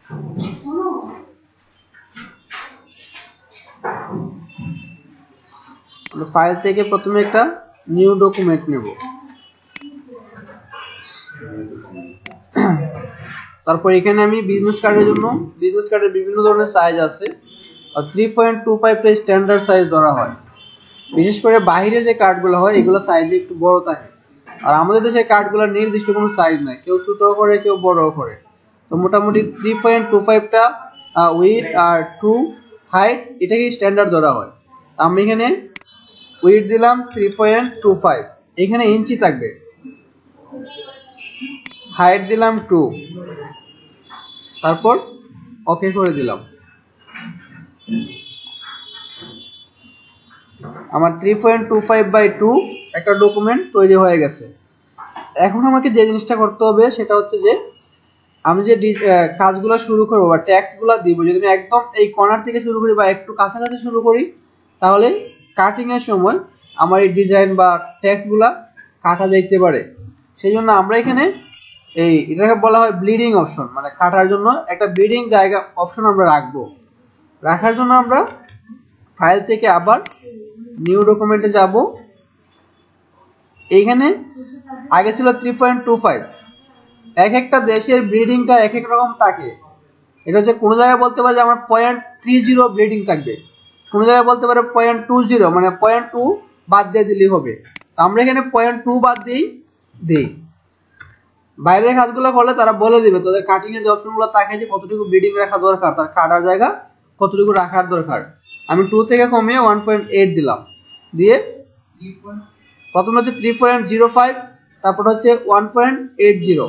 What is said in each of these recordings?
File থেকে প্রথমে একটা নিউ ডকুমেন্ট নেব, তারপর এখানে আমি বিজনেস কার্ডের জন্য বিজনেস কার্ডের বিভিন্ন ধরনের সাইজ আছে, আর 3.25 টা স্ট্যান্ডার্ড সাইজ ধরা হয়। বিশেষ করে বাইরের যে কার্ডগুলো হয় এগুলো সাইজে একটু বড় থাকে, আর আমাদের দেশের কার্ডগুলোর নির্দিষ্ট কোনো সাইজ নাই, কেউ ছোট করে কেউ বড় করে। তো মোটামুটি 3.25 টা উইডথ আর 2 হাইট এটাকে স্ট্যান্ডার্ড ধরা হয়। আমি এখানে উইডথ দিলাম 3.25, এখানে ইঞ্চি থাকবে, হাইট দিলাম 2, তারপর ওকে করে দিলাম। আমার 3.25/2 একটা ডকুমেন্ট তৈরি হয়ে গেছে। এখন আমাকে যে জিনিসটা করতে হবে সেটা হচ্ছে যে আমি যে কাজগুলো শুরু করব বা টেক্সটগুলো দিব, যদি আমি একদম এই কর্নার থেকে শুরু করি বা একটু কাছাকাছি শুরু করি, তাহলে কাটিং এর সময় আমার এই ডিজাইন বা টেক্সটগুলো কাটা যেতে পারে। সেই জন্য আমরা এখানে এটাকে বলা হয় ব্লিডিং অপশন, মানে কাটার জন্য একটা ব্লিডিং জায়গা অপশন আমরা রাখবো। রাখার জন্য আমরা ফাইল থেকে আবার নিউ ডকুমেন্টে যাব। এইখানে আগে ছিল 3.25, এক একটা দেশের ব্লিডিংটা এক এক রকম থাকে। এটা হচ্ছে কোনো জায়গায় বলতে পারে যে আমার 0.30 ব্লিডিং থাকবে, কোনো জায়গায় বলতে পারে 0.20, মানে 0.2 বাদ দিয়ে দিলেই হবে। আমরা এখানে 0.2 বাদ দিই। বাইরের কাজগুলো করলে তারা বলে দিবে তাদের কাটিং এর যে অপশনগুলো থাকে যে কতটুকু ব্লিডিং রাখা দরকার, তার কাটার জায়গা কতটুকু রাখার দরকার। আমি 2 থেকে কমিয়ে 1.8 দিলাম, দিয়ে প্রথম হচ্ছে 3.05, তারপর হচ্ছে 1.80,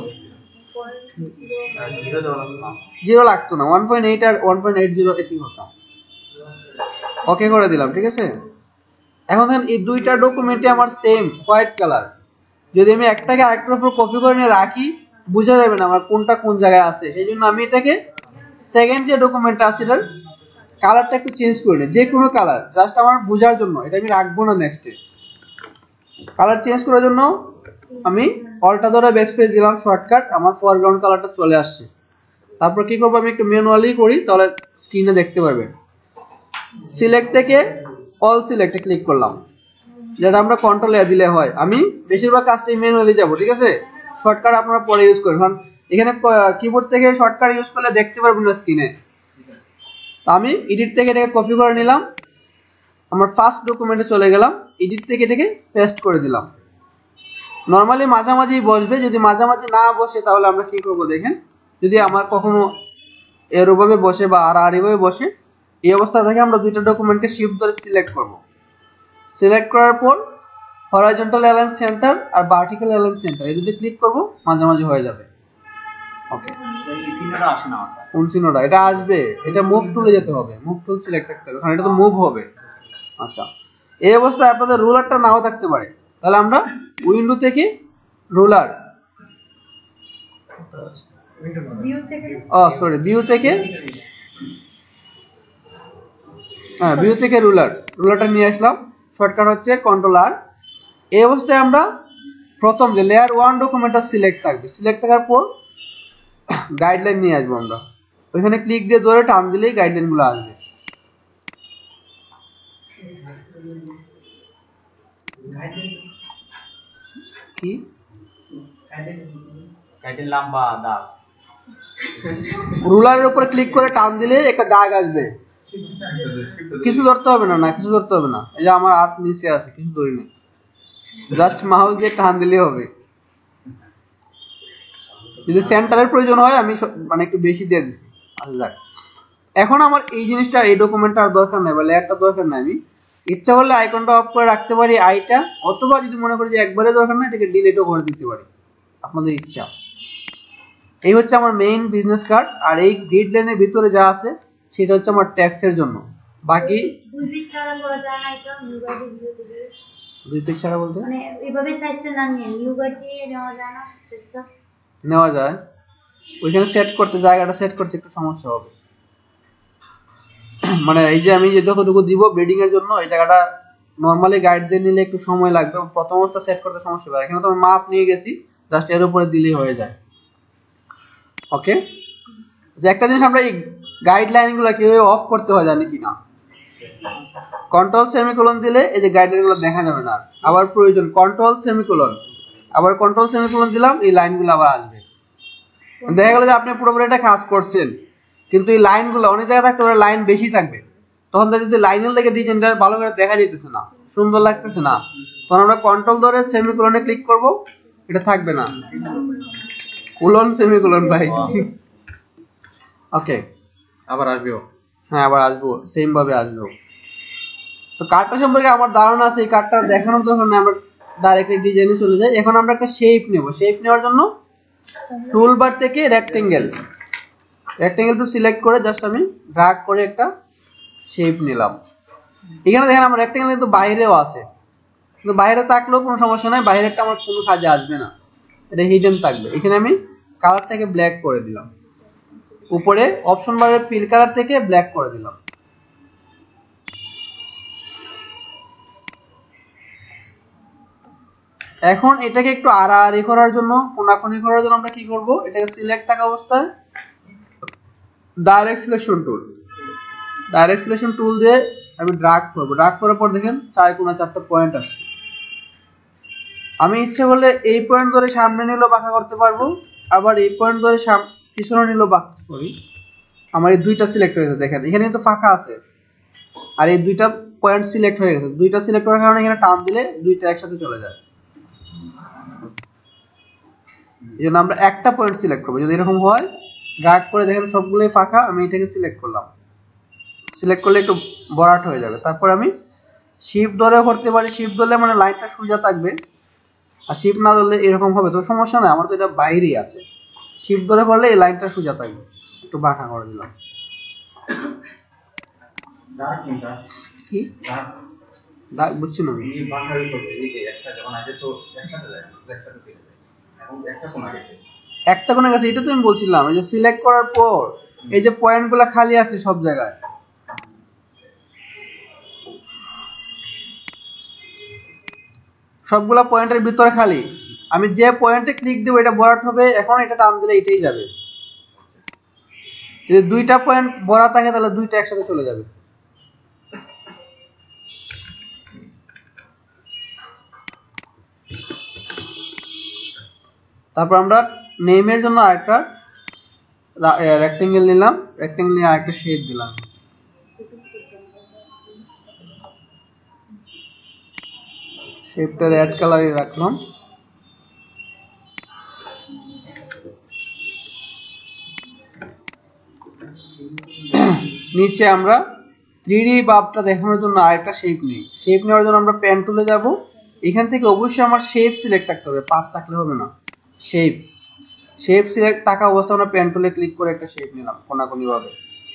0 লাগতো না, 1.8 আর 1.80 একই হতাম। ওকে করে দিলাম, ঠিক আছে। এখন দেখেন এই দুইটা ডকুমেন্টে আমার সেম হোয়াইট কালার, যদি আমি একটাকে আরেকটার উপর কপি করে নিয়ে রাখি বোঝা যাবে না আমার কোনটা কোন জায়গায় আছে। সেই জন্য আমি এটাকে সেকেন্ড যে ডকুমেন্টটা আছে এটার কালারটা একটু চেঞ্জ করে নিই, যে কোনো কালার, জাস্ট আমার বোঝার জন্য, এটা আমি রাখবো না নেক্সটে। কালার চেঞ্জ করার জন্য আমি অল্টা ধরে ব্যাকস্পেস দিলাম, শর্টকাট, আমার ফরগ্রাউন্ড কালারটা চলে আসছে। তারপর কি করবো, আমি একটু ম্যানুয়ালি করি, তাহলে স্ক্রিনে দেখতে পারবেন। সিলেক্ট থেকে অল সিলেক্টে ক্লিক করলাম, যেটা আমরা কন্ট্রোল এ দিলে হয়। আমি বেশিরভাগ কাজটাই ম্যানুয়ালি যাব, ঠিক আছে। শর্টকাট আপনারা পরে ইউজ করেন, কারণ এখানে কিবোর্ড থেকে শর্টকাট ইউজ করলে দেখতে পারবেন না স্ক্রিনে। আমি এডিট থেকে এটাকে কপি করে নিলাম, আমার ফার্স্ট ডকুমেন্টে চলে গেলাম, এডিট থেকে এটাকে পেস্ট করে দিলাম। নরমালি মাঝামাঝি বসবে, যদি মাঝামাঝি না বসে তাহলে আমরা কি করব দেখেন, যদি আমার কখনো এরভাবে বসে বা আর এইভাবে বসে, এই অবস্থা থেকে আমরা দুইটা ডকুমেন্টকে শিফট ধরে সিলেক্ট করব। সিলেক্ট করার পর হরাইজন্টাল অ্যালাইন সেন্টার আর ভার্টিক্যাল অ্যালাইন সেন্টার এই দুটো ক্লিক করব, মাঝামাঝি হয়ে যাবে। ওকে, এই চিহ্নটা আসে না, কোন চিহ্নটা এটা আসবে, এটা মুভ টুলে যেতে হবে, মুভ টুল সিলেক্ট করতে হবে, কারণ এটা তো মুভ হবে। আচ্ছা, এই অবস্থায় আপনাদের রুলারটা নাও থাকতে পারে, তাহলে আমরা উইন্ডো থেকে রুলার, ভিউ থেকে ভিউ থেকে রুলারটা নিয়ে আসলাম। শর্টকাট হচ্ছে কন্ট্রোল আর। এই অবস্থায় আমরা প্রথম যে লেয়ার 1 ডকুমেন্টটা সিলেক্ট থাকবে, সিলেক্ট থাকার পর গাইডলাইন নিয়ে আসবো আমরা, ওইখানে ক্লিক দিয়ে ধরে টান দিলেই গাইডলাইনগুলো আসবে। কি গাইডলাইন লম্বা দাগ, রুলারের উপর ক্লিক করে টান দিলে একটা দাগ আসবে, কিছু ধরতে হবে না, কিছু ধরতে হবে না। এই যে আমার হাত নিচে আছে, কিছু ধরি না, জাস্ট মাউস দিয়ে টান দিলেই হবে। যদি সেন্টারের প্রয়োজন হয় আমি মানে একটু বেশি দিয়ে দিছি। আচ্ছা, এখন আমার এই জিনিসটা, এই ডকুমেন্টটা আর দরকার নাই বা লেয়ারটা দরকার নাই, আমি ইচ্ছা করলে আইকনটা অফ করে রাখতে পারি আইটা, অথবা যদি মনে করি যে একবারে দরকার না এটাকে ডিলিটও করে দিতে পারি, আপনাদের ইচ্ছা। এই হচ্ছে আমার মেইন বিজনেস কার্ড, আর এই গ্রিড লাইনের ভিতরে যা আছে সেটা হচ্ছে আমার ট্যাক্সের জন্য। বাকি দুই পিক ছাড়া করা যায় না, এটা দুই পিক ছাড়া বলতে মানে এইভাবে সাইজটা না নিয়ে নিউ গাইড দিয়ে নেওয়া যায় না, সাইজটা নেওয়া যায়, ওইখানে সেট করতে, জায়গাটা সেট করতে একটু সমস্যা হবে। মানে এই যে আমি যে যতটুকু দিব ব্লিডিং এর জন্য, এই জায়গাটা নরমালি গাইড দিয়ে নিলে একটু সময় লাগবে, প্রথম অবস্থা সেট করতে সমস্যা হবে। এখানে তো আমি মাপ নিয়ে গেছি, জাস্ট এর উপরে দিলেই হয়ে যায়। ওকে, যে একটা জিনিস আমরা এই গাইডলাইনগুলো কিভাবে অফ করতে হয় জানি কিনা। কন্ট্রোল সেমিকোলন দিলে এই যে গাইডলাইনগুলো দেখা যাবে না। আবার প্রয়োজন কন্ট্রোল সেমিকোলন, আবার কন্ট্রোল সেমিকোলন দিলাম, এই লাইনগুলো আবার আসবে। দেখা গেল যে আপনি পুরোপুরি একটা কাজ করছেন, কিন্তু এই লাইনগুলো অনেক জায়গায় থাকতে পারে, লাইন বেশি থাকবে, তখন দেখা যাচ্ছে লাইনের লেগে ডিজাইনটা ভালো করে দেখা যাইতেছে না, সুন্দর লাগতেছে না, তখন আমরা কন্ট্রোল ধরে সেমিকোলনে ক্লিক করব, এটা থাকবে না, কোলন সেমিকোলন ভাই। ওকে, আবার আসবে। হ্যাঁ আবার আসবো, সেম ভাবে আসবো। তো কার্ডটা সম্পর্কে আমার ধারণা আছে, এই কার্ডটা দেখানোর দরকার নেই, আমরা ডাইরেক্টলি ডিজাইনে চলে যাই। এখন আমরা একটা শেপ নেব। শেপ নেওয়ার জন্য টুলবার থেকে রেক্টেঙ্গেল টু সিলেক্ট করে জাস্ট আমি ড্র্যাগ করে একটা শেপ নিলাম। এখানে দেখেন আমার রেক্টেঙ্গেল কিন্তু বাইরেও আছে, কিন্তু বাইরে থাকলেও কোনো সমস্যা নাই, বাইরেরটা আমার কোনো কাজে আসবে না, এটা হিডেন থাকবে। এখানে আমি কালারটাকে ব্ল্যাক করে দিলাম, উপরে অপশন বারের ফিল কালার থেকে ব্ল্যাক করে দিলাম। এখন এটাকে একটু আড়াআড়ি করার জন্য, কোনাকুনি করার জন্য আমরা কি করব, এটাকে সিলেক্ট থাকা অবস্থায় ডাইরেক্ট সিলেকশন টুল দিয়ে আমি ড্র্যাগ করব। ড্র্যাগ করার পর দেখেন 4 কোণা 4টা পয়েন্ট আসছে। আমি ইচ্ছে করলে এই পয়েন্ট ধরে সামনে নিলেও বাঁকা করতে পারবো, আবার এই পয়েন্ট ধরে পিছনে নিলেও বাঁকা। সরি, আমার এই দুইটা সিলেক্ট হয়েছে, দেখেন এখানে কিন্তু ফাঁকা আছে, আর এই দুইটা পয়েন্ট সিলেক্ট হয়ে গেছে। দুইটা সিলেক্ট করার কারণে এখানে টান দিলে দুইটা একসাথে চলে যায়। এই জন্য আমরা একটা পয়েন্ট সিলেক্ট করবো। যদি এরকম হয়, ড্র্যাগ করে দেখেন সবগুলোই ফাঁকা, আমি এটাকে সিলেক্ট করলাম, সিলেক্ট করলে একটু বরাট হয়ে যাবে। তারপর আমি শিফট ধরেও করতে পারি, শিফট ধরলে মানে লাইনটা সোজা থাকবে, আর শিফট না ধরলে এরকম হবে, তো সমস্যা নাই, আমার তো এটা বাইরেই আছে। শিফট ধরে করলে এই লাইনটা সোজা থাকবে, একটু বাঁকা করে দিলাম। কি দাগ বুঝছি না একটা কোণে গেছে, এটা তো আমি বলছিলাম। এই যে সিলেক্ট করার পর এই যে পয়েন্টগুলো খালি আছে সব জায়গায়, সবগুলা পয়েন্টের ভিতরে খালি, আমি যে পয়েন্টে ক্লিক দেবো এটা বরাট হবে। এখন এটা টান দিলে এটাই যাবে। যদি দুইটা পয়েন্ট বরাট থাকে তাহলে দুইটা একসাথে চলে যাবে। তারপর আমরা নেমের জন্য আরেকটা রেক্টেঙ্গেল নিলাম, রেক্টেঙ্গেল নিয়ে আরেকটা শেপ দিলাম, শেপটা রেড কালারে রাখলাম। নিচে আমরা 3D ভাবটা দেখানোর জন্য আরেকটা শেপ নিই। শেপ নেওয়ার জন্য আমরা পেন টুলে যাব। এখান থেকে অবশ্যই আমার শেপ সিলেক্ট থাকতে হবে, পাথ থাকলে হবে না। শেপ সিলেক্ট থাকা অবস্থায় আমরা পেন টুলে ক্লিক করে একটা শেপ নিলাম কোনাকুনি ভাবে।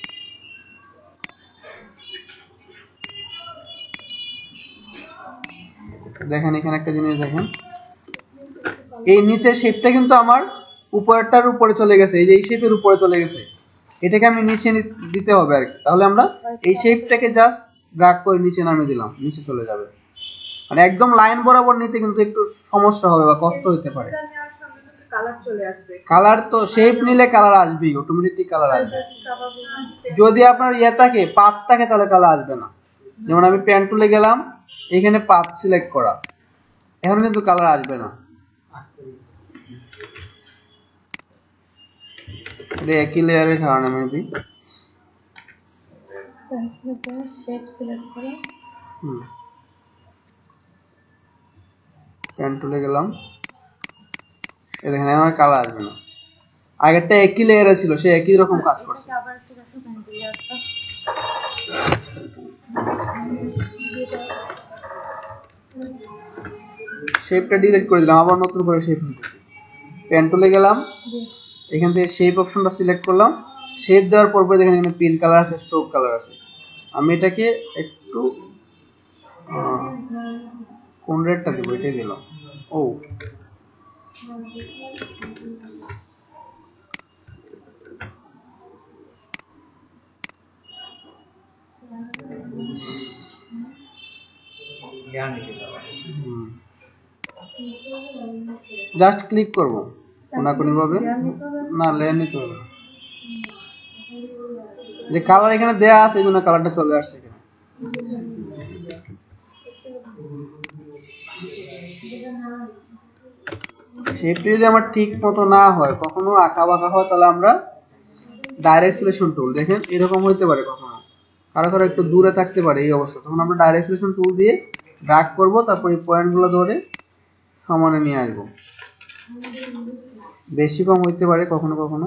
দেখেন এখানে একটা জিনিস দেখেন, এই নিচের শেপটা কিন্তু আমার উপরেরটার উপরে চলে গেছে, এই যে এই শেপের উপরে চলে গেছে, এটাকে আমি নিচে দিতে হবে আর কি। তাহলে আমরা এই শেপটাকে জাস্ট ড্র্যাগ করে নিচে নামিয়ে দিলাম, নিচে চলে যাবে। মানে একদম লাইন বরাবর নিতে কিন্তু একটু সমস্যা হবে বা কষ্ট হতে পারে। কালার তো শেপ নিলে কালার আসবেই, অটোমেটিক কালার আসবে। যদি আপনার ইয়ে থাকে, পাথ থাকে, তাহলে কালার আসবে না। যেমন আমি পেন টুলে গেলাম, এখানে পাথ সিলেক্ট করা, এখন কিন্তু কালার আসবে না। এটা একই লেয়ারের কারণে মেবি। শেপ সিলেক্ট করে পেন টুলে গেলাম, এখানে আমার কালার আসবে না। আগেরটা একই লেয়ারে ছিল, সে একই রকম কাজ করছে। শেপটা ডিলিট করে দিলাম, আবার নতুন করে শেপ নিতেছি। পেন টুলে গেলাম, এখান থেকে শেপ অপশনটা সিলেক্ট করলাম। শেপ দেওয়ার পর দেখেন এখানে পিন কালার আছে, স্ট্রোক কালার আছে। আমি এটাকে একটু কোন রেডটা দেবো, এটাই দিলাম। ও জাস্ট ক্লিক করবো কোনাকুনি ভাবে, না লেয়ার নিতে হবে। যে কালার এখানে দেয়া আছে এই জন্য কালারটা চলে আসছে এখানে। শেপটি যদি আমার ঠিক মতো না হয়, কখনো আঁকা বাঁকা হয়, তাহলে আমরা ডাইরেক্ট সিলেকশন টুল, দেখেন এরকম হইতে পারে, কখনো কারো কারো একটু দূরে থাকতে পারে এই অবস্থা, তখন আমরা ডাইরেক্ট সিলেকশন টুল দিয়ে ড্র্যাগ করব, তারপর এই পয়েন্টগুলো ধরে সমানে নিয়ে আসবো। বেশি কম হইতে পারে কখনো কখনো।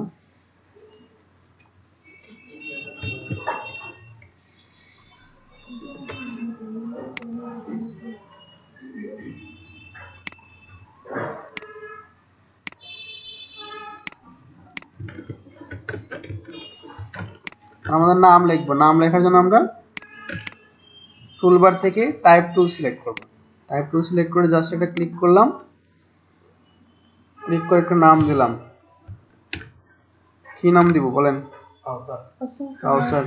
আমাদের নাম লিখবো, নাম লেখার জন্য আমরা টুলবার থেকে টাইপ টুল সিলেক্ট করব। টাইপ টুল সিলেক্ট করে জাস্ট এটা ক্লিক করলাম, ক্লিক করে একটা নাম দিলাম। কি নাম দিব বলেন? কাউসার।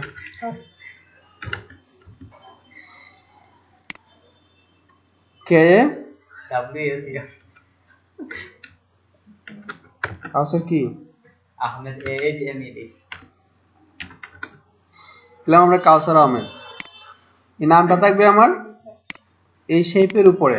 কে কাউসার কি? আহমেদ AHMED। দিলাম আমরা কাউসার আহমেদ। এই নামটা থাকবে আমার এই শেপের উপরে।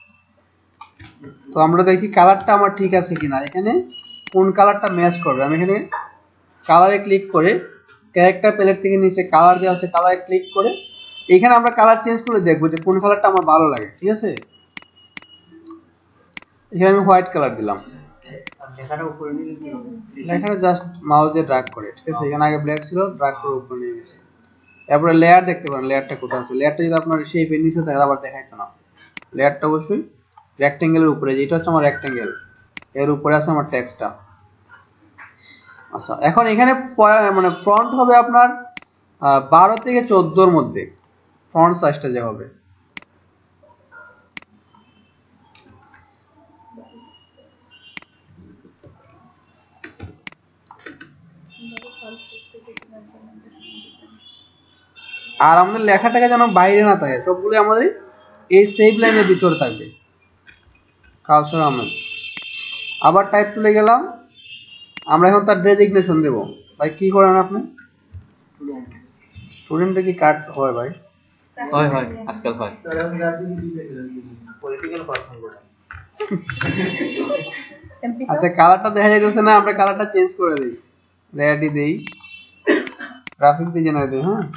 তো আমরা দেখি কালারটা আমার ঠিক আছে কিনা, এখানে কোন কালারটা ম্যাচ করবে। আমি এখানে কালারে ক্লিক করে ক্যারেক্টার প্যালেট থেকে নিচে কালার দেওয়া আছে, কালারে ক্লিক করে এখানে আমরা কালার চেঞ্জ করে দেখবো যে কোন কালারটা আমার ভালো লাগে। ঠিক আছে, এখানে আমি হোয়াইট কালার দিলাম। লেখাটা জাস্ট মাউস দিয়ে ড্র্যাগ করে, ঠিক আছে, এখানে আগে ব্ল্যাক ছিল, ড্র্যাগ করে উপরে নিয়ে গেছে। তারপরে লেয়ার দেখতে পারেন, লেয়ারটা কোথায় আছে। লেয়ারটা যদি আপনার শেপের নিচে থাকে আবার দেখাইতো না। লেয়ারটা অবশ্যই রেক্টেঙ্গেলের উপরে, যেটা হচ্ছে আমার রেক্টেঙ্গেল, এর উপরে আছে আমার টেক্সটটা। আচ্ছা, এখন এখানে মানে ফন্ট হবে আপনার 12 থেকে 14 মধ্যে, ফন্ট সাইজটা যে হবে। আর আমাদের লেখাটাকে যেন বাইরে না থাকে, সবগুলো আমাদের এই সেভ লাইনের ভিতরে থাকবে। কাউসার আহমেদ। আবার টাইপ তুলে গেলাম, আমরা এখন তার ডেজিগনেশন দেব। ভাই কি করেন আপনি? স্টুডেন্টে কি কাট হয় ভাই? হয় হয়, আজকাল হয়। পলিটিক্যাল পারসন বলে। আচ্ছা, কালারটা দেখা যাইতেছে না, আমরা কালারটা চেঞ্জ করে দেই, রেডি দেই, গ্রাফিক্স ডিজাইনার দেই। হ্যাঁ,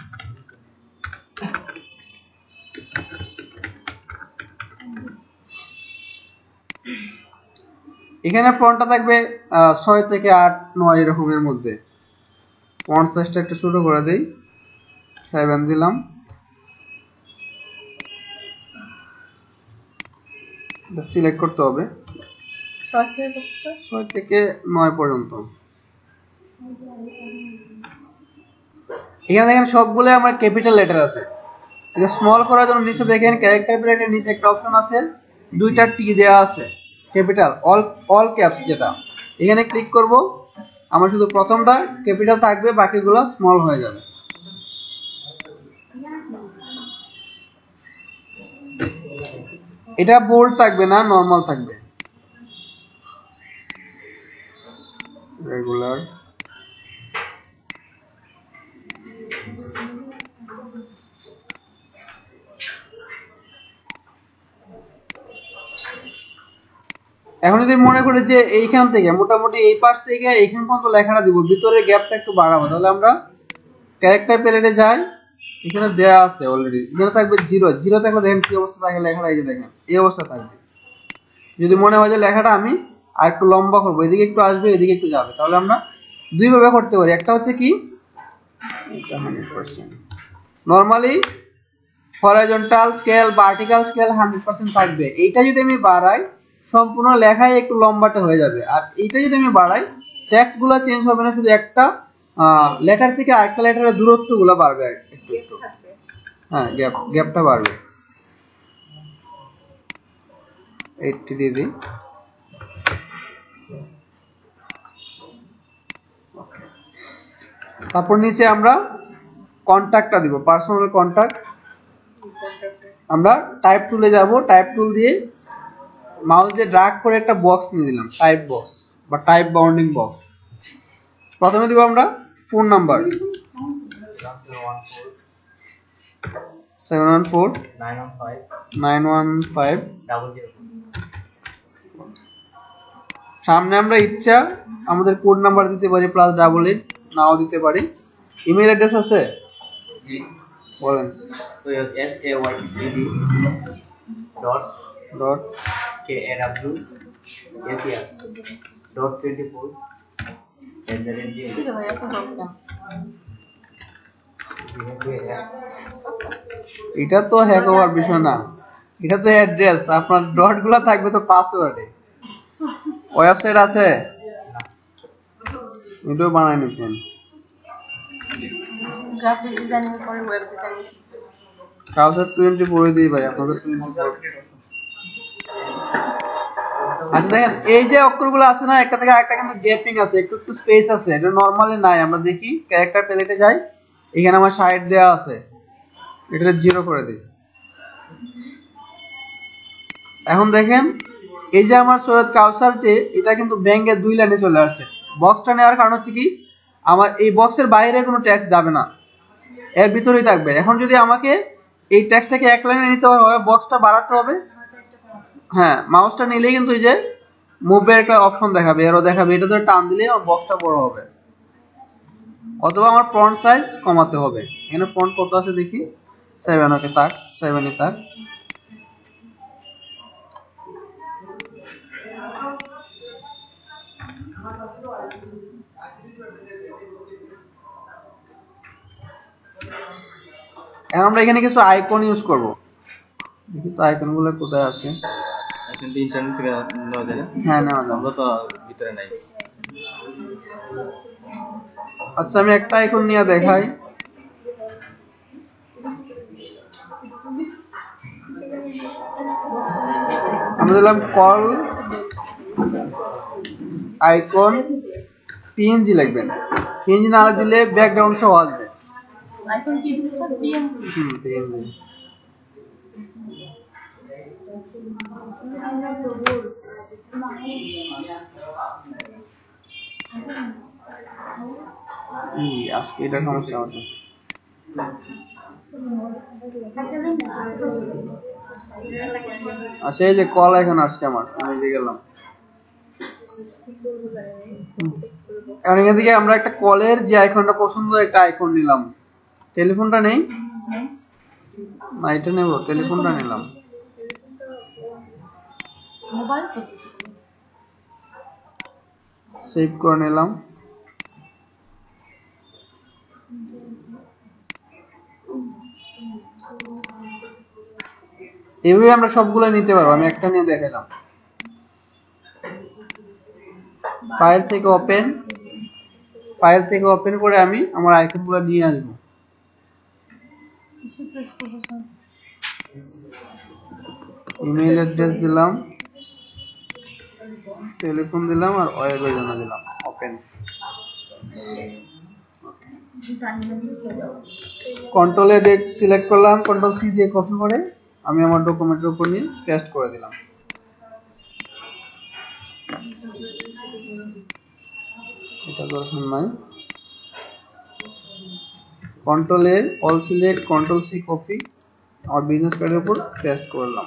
এখানে ফন্টটা থাকবে 6 থেকে 8, 9 এরকমের মধ্যে। ফন্ট সাইজটা একটু ছোট করে দেই, 7 দিলাম। এটা সিলেক্ট করতে হবে 6 থেকে 9 পর্যন্ত। এখানে দেখেন সবগুলো আমার ক্যাপিটাল লেটার আছে। এটা স্মল করার জন্য নিচে দেখেন ক্যারেক্টার প্যালেটের নিচে একটা অপশন আছে, দুইটা টি দেওয়া আছে, ক্যাপিটাল অল ক্যাপস, যেটা এখানে ক্লিক করব, আমার শুধু প্রথমটা ক্যাপিটাল থাকবে, বাকিগুলো স্মল হয়ে যাবে। এটা বোল্ড থাকবে না, নরমাল থাকবে, রেগুলার। এখন যদি মনে করি যে এইখান থেকে মোটামুটি এই পাশ থেকে এইখান পর্যন্ত লেখাটা দিব, ভিতরের গ্যাপটা একটু বাড়াবো, তাহলে আমরা ক্যারেক্টার প্যালেটে যাই, এখানে দেয়া আছে অলরেডি, এখানে থাকবে 0, 0 থাকলে দেখেন কি অবস্থা থাকে লেখাটা, এই যে দেখেন এই অবস্থা থাকবে। যদি মনে হয় যে লেখাটা আমি আর একটু লম্বা করবো, এদিকে একটু আসবে এদিকে একটু যাবে, তাহলে আমরা দুই ভাবে করতে পারি। একটা হচ্ছে কি, normally horizontal scale, vertical scale 100% থাকবে। এইটা যদি আমি বাড়াই, সম্পূর্ণ লেখাই একটু লম্বাটা হয়ে যাবে। আর এইটা যদি আমি বাড়াই, টেক্সট গুলো চেঞ্জ হবে না, শুধু একটা লেটার থেকে আরেকটা লেটারের দূরত্ব গুলো বাড়বে একটু একটু। হ্যাঁ, গ্যাপটা বাড়বে। 80 দিয়ে দিই। তারপর নিচে আমরা কন্টাক্টটা দিব, পার্সোনাল কন্টাক্ট। আমরা টাইপ টুলে যাব, টাইপ টুল দিয়ে মাউস দিয়ে ড্র্যাগ করে একটা বক্স নিয়ে দিলাম, টাইপ বক্স বা টাইপ বাউন্ডিং বক্স। প্রথমে দিব আমরা ফোন নাম্বার, 714 915 সামনে আমরা ইচ্ছা আমাদের কোড নাম্বার দিতে পারি +88 নাও দিতে পারি ইমেল অ্যাড্রেস আছে বলেন Syed SAYED dot KAWSER.24 @gmail. ঠিক আছে ভাই এখন বলতাম এটা তো হ্যাক হওয়ার বিষয় না এটা তো অ্যাড্রেস আপনার ডটগুলো থাকবে তো পাসওয়ার্ডে ওয়েবসাইট আছে ভিডিও বানাই নিতেন গ্রাফিক ডিজাইনিং করে ওয়েব ডিজাইনিং শিখবে ব্রাউজার 24 দিই ভাই আপনাদের 24 আচ্ছা দেখেন এই যে অক্ষরগুলো আছে না একটা থেকে আরেকটা কিন্তু গ্যাপিং আছে একটু একটু স্পেস আছে এটা নরমালি নাই আমরা দেখি ক্যারেক্টার প্যালেটে যাই এখানে আমার সাইড দেওয়া আছে এটা 0 করে দিই এখন দেখেন এই যে আমার সৈয়দ কাউসার যে এটা কিন্তু ব্যাংকের 2 লাইনে চলে আসছে বক্সটা নেওয়ার কারণ হচ্ছে কি আমার এই বক্সের বাইরে কোনো ট্যাক্স যাবে না এর ভিতরেই থাকবে এখন যদি আমাকে এই ট্যাক্সটাকে এক লাইনে নিতে হয় বক্সটা বাড়াতে হবে হ্যাঁ মাউসটা নিলেই কিন্তু এই যে মুভের একটা অপশন দেখাবে এরো দেখাবে এটা ধরে টান দিলে আমার বক্সটা বড় হবে অথবা আমার ফন্ট সাইজ কমাতে হবে এখানে ফন্ট কত আছে দেখি 7 ওকে থাক 7 এ থাক এখন আমরা এখানে কিছু আইকন ইউজ করব দেখি তো আইকনগুলো কোথায় আছে এখন ইন্টারনেট থেকে নেওয়া যায় না হ্যাঁ নেওয়া যাবে আমরা তো ভিতরে নাই আচ্ছা আমি একটা আইকন নিয়ে দেখাই আমরা দিলাম কল আইকন পিএনজি লিখবেন পিএনজি না দিলে ব্যাকগ্রাউন্ড সহ আসবে আইকন কি দিছো পিএনজি পিএনজি আজকে এটা সমস্যা হচ্ছে আচ্ছা এই যে কল আইকন আসছে আমার আমি যে গেলাম এখন এখান থেকে আমরা একটা কলের যে আইকনটা পছন্দ একটা আইকন নিলাম টেলিফোনটা নেই না এটা নেব টেলিফোনটা নিলাম মোবাইল তো সেভ করে নিলাম এইভাবে আমরা সবগুলো নিতে পারবো আমি একটা নিয়ে দেখালাম ফাইল থেকে ওপেন করে আমি আমার আইকনগুলো নিয়ে আসব কিসে প্রেস করব স্যার ইমেল অ্যাড্রেস দিলাম টেলিফোন দিলাম আর ওয়েবের জন্য দিলাম ওপেন কন্ট্রোল এ সিলেক্ট করলাম কন্ট্রোল সি দিয়ে কপি করে আমি আমার ডকুমেন্টের উপর নিয়ে পেস্ট করে দিলাম এটা দরকার নাই control A all select control C copy আমার বিজনেস কার্ডের উপর পেস্ট করলাম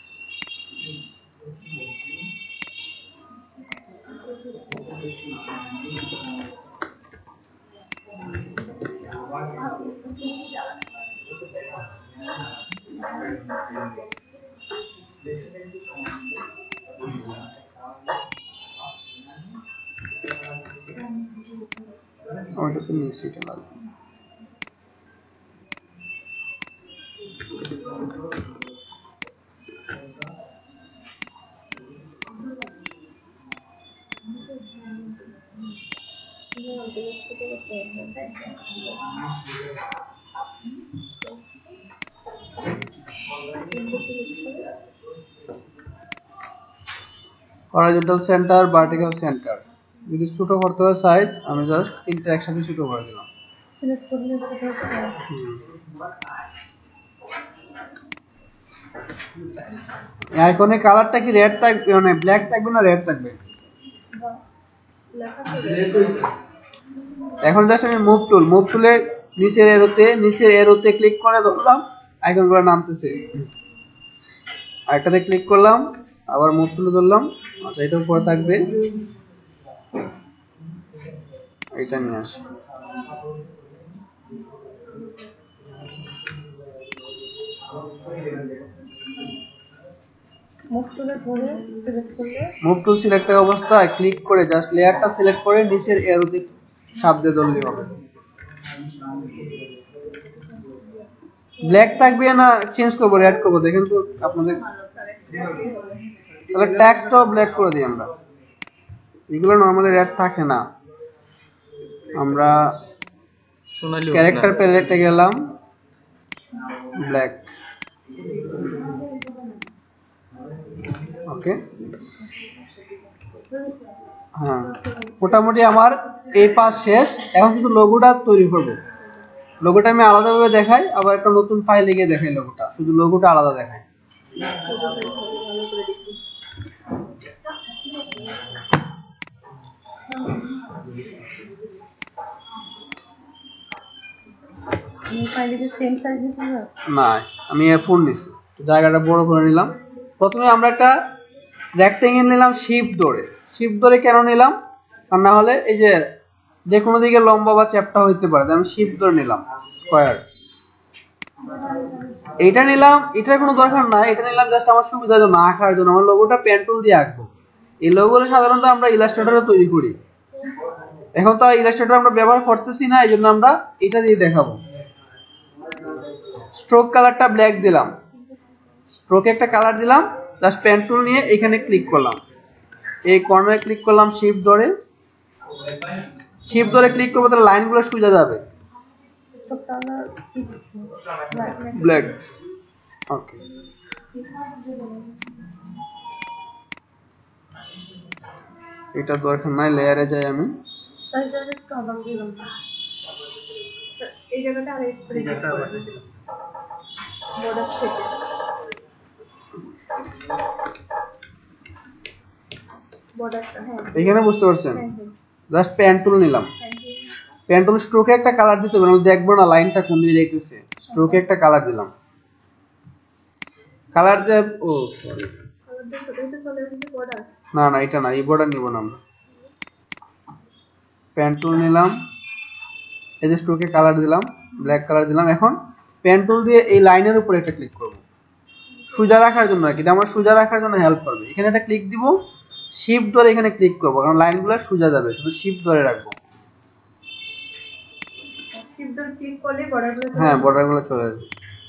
আমাকে তো মিস এটা লাগবে হরাইজন্টাল সেন্টার ভার্টিক্যাল সেন্টার যদি ছোট করতে হয় সাইজ আমি জাস্ট তিনটা একসাথে ছোট করে দিলাম সিলেক্ট করলে ছোট হচ্ছে আইকনে কালারটা কি রেড থাকবে মানে ব্ল্যাক থাকবে না রেড থাকবে এখন জাস্ট আমি মুভ টুলে নিচের এরোতে ক্লিক করে ধরলাম, আইকনগুলো নামতেছে। আরেকটাতে ক্লিক করলাম, আবার মুভ টুলে ধরলাম, আচ্ছা এটা উপরে থাকবে, এটা নিয়ে আসি। মুভ টুলে ধরে সিলেক্ট করলে মুভ টুল সিলেক্ট থাকা অবস্থায় ক্লিক করে জাস্ট লেয়ারটা সিলেক্ট করে নিচের এরোতে চাপ দিয়ে ধরলেই হবে। ব্ল্যাক থাকবে না চেঞ্জ করবো, রেড করবো, দেখেন তো আপনাদের। তাহলে টেক্সটটাও ব্ল্যাক করে দিই আমরা, এগুলো নরমালি রেড থাকে না। আমরা সোনালি ক্যারেক্টার প্যালেটে গেলাম, ব্ল্যাক, ওকে। হ্যাঁ, মোটামুটি আমার এই পাস শেষ। এখন শুধু লোগোটা তৈরি করব। লোগোটা আমি আলাদাভাবে দেখাই, আবার একটা নতুন ফাইলে গিয়ে দেখাই লোগোটা, শুধু লোগোটা আলাদা দেখাই। ফাইলে কি সেম সাইজ দিছি না? না, আমি A4 নিছি, জায়গাটা বড় করে নিলাম। প্রথমে আমরা একটা রেক্টেঙ্গেল নিলাম শিফট ধরে কেন নিলাম? কারণ না হলে এই যে কোনো দিকে লম্বা বা চ্যাপ্টা হইতে পারে, আমি শিফট ধরে নিলাম। স্কয়ার এটা নিলাম, এটার কোনো দরকার নাই, এটা নিলাম জাস্ট আমার সুবিধার জন্য, আঁকার জন্য। আমার লোগোটা পেন টুল দিয়ে আঁকবো। এই লোগোগুলো সাধারণত আমরা ইলাস্ট্রেটরে তৈরি করি, এখন তো ইলাস্ট্রেটর আমরা ব্যবহার করতেছি না, এই জন্য আমরা এটা দিয়ে দেখাবো। স্ট্রোক কালারটা ব্ল্যাক দিলাম, স্ট্রোকে একটা কালার দিলাম, জাস্ট পেন টুল নিয়ে এখানে ক্লিক করলাম, এই কর্নারে ক্লিক করলাম, শিফট ধরে ক্লিক করবো, তাহলে লাইনগুলো সোজা যাবে। স্টক কালার কি দিচ্ছি? Black, okay. এটা দরকার নাই, লেয়ারে যাই আমি। সাইজটা একটু আবার দিলাম। এই জায়গাটা আর একটু রিজেক্ট করে দিলাম। বর্ডার থেকে বর্ডারটা, হ্যাঁ এখানে বুঝতে পারছেন? হ্যাঁ হ্যাঁ জাস্ট পেন টুল নিলাম, পেন টুল স্ট্রোকে একটা কালার দিতে হবে, আমি দেখবো না লাইনটা কোন দিকে যাইতেছে। স্ট্রোকে একটা কালার দিলাম, কালার দিয়ে, ও সরি, কালার দিয়ে এটা চলে আসছে বর্ডার। না না এটা না, এই বর্ডার নিব না আমরা। পেন টুল নিলাম, এই যে স্ট্রোকে কালার দিলাম, ব্ল্যাক কালার দিলাম। এখন পেন টুল দিয়ে এই লাইনের উপরে একটা ক্লিক করব, সোজা রাখার জন্য আর কি, এটা আমার সোজা রাখার জন্য হেল্প করবে। এখানে একটা ক্লিক দিব, শিফট ধরে এখানে ক্লিক করব, কারণ লাইনগুলো সোজা যাবে, শুধু শিফট ধরে রাখবো। শিফট ধরে ক্লিক করলে বর্ডারগুলো, হ্যাঁ বর্ডারগুলো চলে আসবে।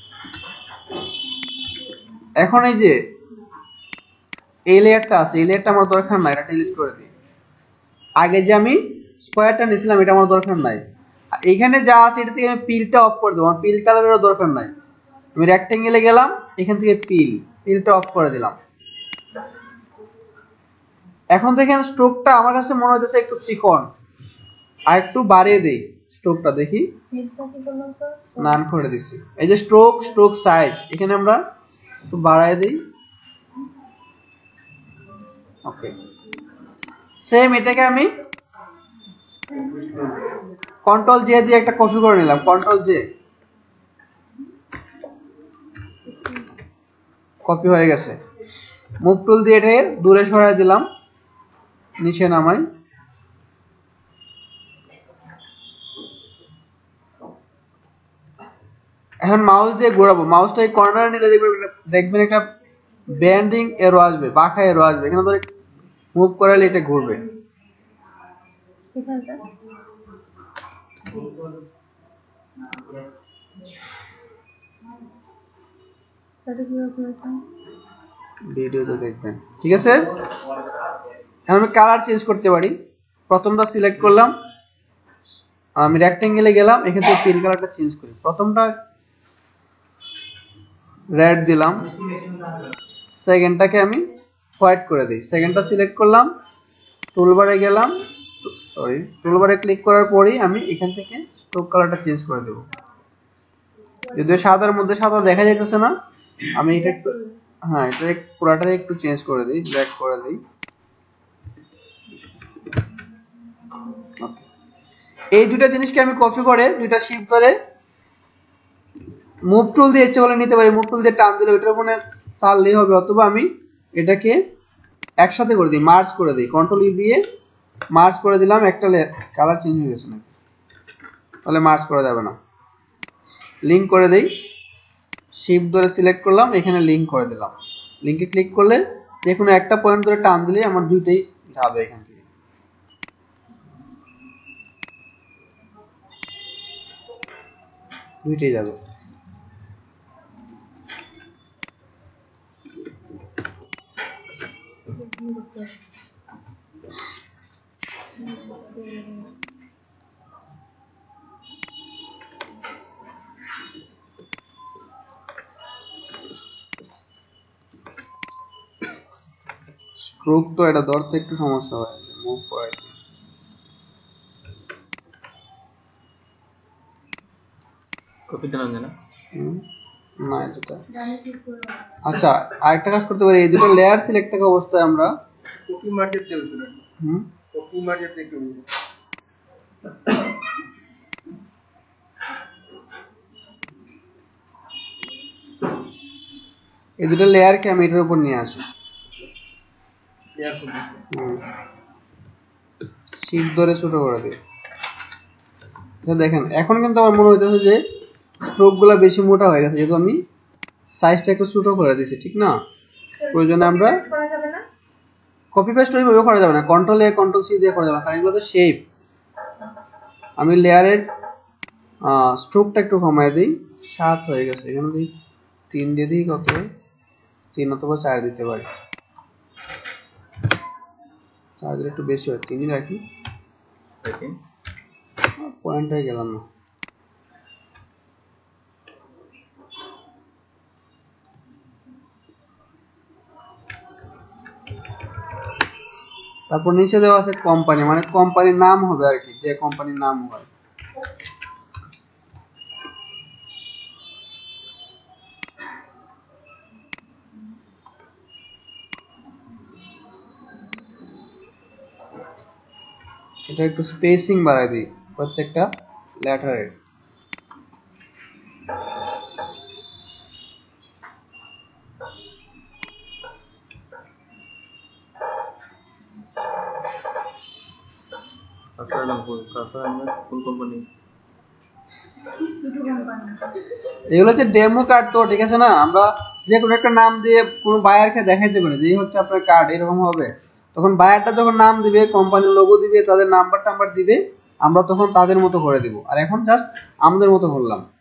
এখন এই যে এই লেয়ারটা আছে, এই লেয়ারটা আমার দরকার নাই, এটা ডিলিট করে দিই। আগে যে আমি স্কয়ারটা নিয়েছিলাম, এটা আমার দরকার নাই। এখানে যা আছে এটা থেকে আমি পিলটা অফ করে দেবো, আমার পিল কালারেরও দরকার নাই। আমি রেক্টেঙ্গেলে গেলাম, এখান থেকে পিলটা অফ করে দিলাম। এখন দেখেন স্ট্রোকটা আমার কাছে মনে হচ্ছে একটু চিকন, আর একটু বাড়িয়ে দেই স্ট্রোকটা, দেখি। ফিলটা কি করলাম স্যার? নান করে দিছি। এই যে স্ট্রোক সাইজ, এখানে আমরা একটু বাড়ায় দেই, ওকে। সেম এটাকে আমি কন্ট্রোল জে দিয়ে একটা কপি করে নিলাম, কন্ট্রোল জে, কপি হয়ে গেছে। মুভ টুল দিয়ে এটা দূরে সরাই দিলাম, নিচে নামাই। এখন মাউস দিয়ে ঘোরাবো, মাউসটা এই কর্নারে নিলে দেখবেন একটা ব্যান্ডিং এরো আসবে, বাঁকা এরো আসবে, এখানে ধরে মুভ করালে এটা ঘুরবে। এখানটা সেটা কিভাবে করেছেন? ভিডিওতে দেখবেন, ঠিক আছে। এখন আমি কালার চেঞ্জ করতে পারি। প্রথমটা সিলেক্ট করলাম, আমি রেক্টেঙ্গেলে গেলাম, এখান থেকে পিল কালারটা চেঞ্জ করি। প্রথমটা রেড দিলাম, সেকেন্ডটাকে আমি হোয়াইট করে দিই। সেকেন্ডটা সিলেক্ট করলাম, টুলবারে গেলাম, টুলবারে ক্লিক করার পরেই আমি এখান থেকে স্ট্রোক কালারটা চেঞ্জ করে দেব। যদিও সাদার মধ্যে সাদা দেখা যাইতেছে না, আমি এটা একটু, হ্যাঁ এটা পুরাটা একটু চেঞ্জ করে দিই, ব্ল্যাক করে দিই। এই দুইটা জিনিসকে আমি কপি করে দুইটা শিফট করে মুভ টুল দিয়ে ইচ্ছে করলে নিতে পারি, মুভ টুল দিয়ে টান দিলে ওটার উপরে চাললেই হবে, অথবা আমি এটাকে একসাথে করে দিই, মার্জ করে দিই, কন্ট্রোল ই দিয়ে মার্জ করে দিলাম। একটা কালার চেঞ্জ হয়ে গেছে নাকি, তাহলে মার্জ করা যাবে না। লিংক করে দেই, শিফট ধরে সিলেক্ট করলাম, এখানে লিংক করে দিলাম। লিংকে ক্লিক করলে যে কোনো একটা পয়েন্ট ধরে টান দিলে আমার দুইটাই যাবে, এখান থেকে দুইটাই যাবে। স্ট্রোক তো এটা ধরতে একটু সমস্যা হয়, মুভ করে। কপিতে নাম জানা না এটা, আচ্ছা আরেকটা কাজ করতে পারি, এই দুটো লেয়ার সিলেক্ট থাকা অবস্থায় আমরা কপি মার্কেট দিয়ে দিবেন। কপি মার্কেট দিয়ে কি হবে? এই দুটো লেয়ারকে আমি এটার উপর নিয়ে আসি, লেয়ার শুধু শিফট ধরে ছোট করে দিই। আচ্ছা দেখেন এখন কিন্তু আমার মনে হইতেছে যে স্ট্রোক গুলা বেশি মোটা হয়ে গেছে, যেহেতু আমি সাইজটা একটু ছোট করে দিয়েছি, ঠিক না? প্রয়োজনে আমরা কপি পেস্ট ওইভাবে করা যাবে না, কন্ট্রোল এ কন্ট্রোল সি দিয়ে করা যাবে, কারণ এগুলো তো শেপ। আমি লেয়ারের স্ট্রোকটা একটু কমাই দিই, 7 হয়ে গেছে, এখানে দিই 3 দিয়ে দিই, কত 3 অথবা 4 দিতে পারি, 4 দিলে একটু বেশি হয়, 3ই রাখি, পয়েন্ট হয়ে গেলাম না। তারপর নিচে দেওয়া আছে কোম্পানি, মানে কোম্পানির নাম হবে আর কি, যে কোম্পানির নাম হয়। এটা একটু স্পেসিং বাড়াই দিই প্রত্যেকটা লেটারের। কোন কোম্পানি? এগুলো হচ্ছে ডেমো কার্ড, তো ঠিক আছে না, আমরা যে কোনো একটা নাম দিয়ে কোনো বায়ারকে দেখাইতে পারি যে এই হচ্ছে আপনার কার্ড, এরকম হবে। তখন বায়ারটা যখন নাম দিবে, কোম্পানির লোগো দিবে, তাদের নাম্বার টাম্বার দিবে, আমরা তখন তাদের মতো করে দিব। আর এখন জাস্ট আমাদের মতো করলাম।